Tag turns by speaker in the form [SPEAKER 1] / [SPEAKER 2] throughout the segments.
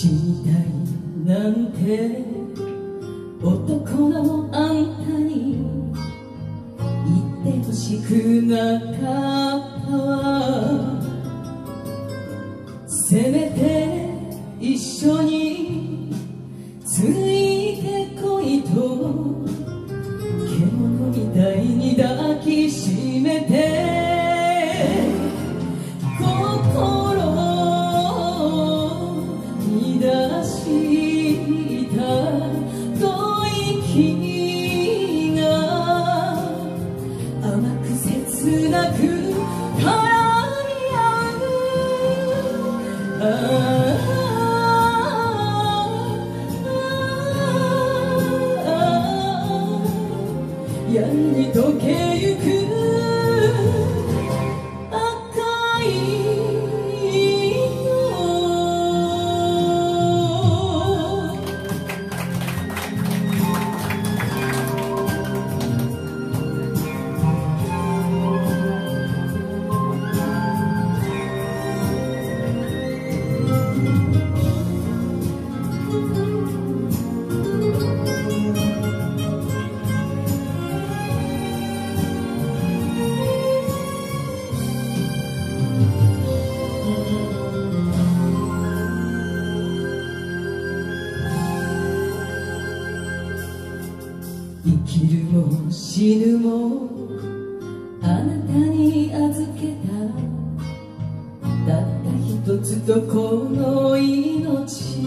[SPEAKER 1] 死にたいなんて男のあんたに言ってほしくなかったわ。せめて一緒についてこいと獣みたいに抱きしめて心に出した吐息が甘く切なく絡み合う。闇に溶けゆく赤い生きるも死ぬもあなたに預けたたった一つとこの命。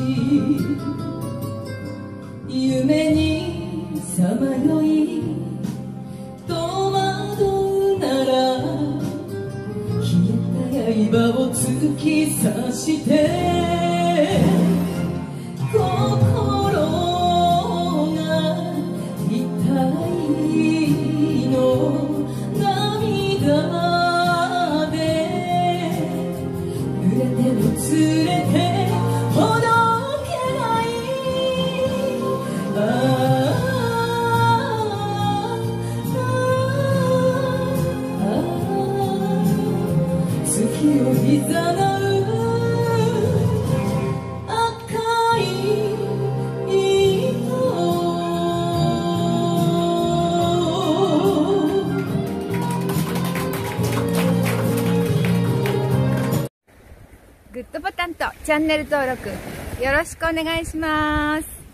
[SPEAKER 1] 夢にさまよい戸惑うなら消えた刃を突き刺して心涙で濡れてもつれてほどけない月をいざなう赤い
[SPEAKER 2] グッドボタンとチャンネル登録よろしくお願いします。